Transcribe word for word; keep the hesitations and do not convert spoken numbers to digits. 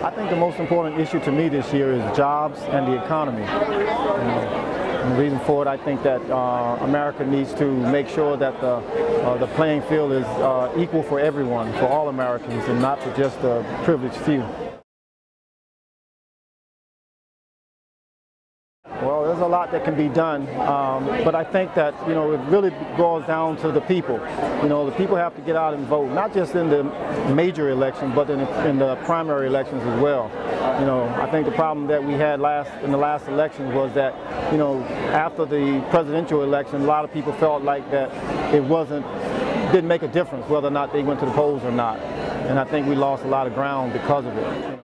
I think the most important issue to me this year is jobs and the economy. And the reason for it, I think that uh, America needs to make sure that the, uh, the playing field is uh, equal for everyone, for all Americans, and not for just the privileged few. Well, there's a lot that can be done, um, but I think that, you know, it really boils down to the people. You know, the people have to get out and vote, not just in the major elections, but in the, in the primary elections as well. You know, I think the problem that we had last in the last election was that, you know, after the presidential election, a lot of people felt like that it wasn't, didn't make a difference whether or not they went to the polls or not. And I think we lost a lot of ground because of it.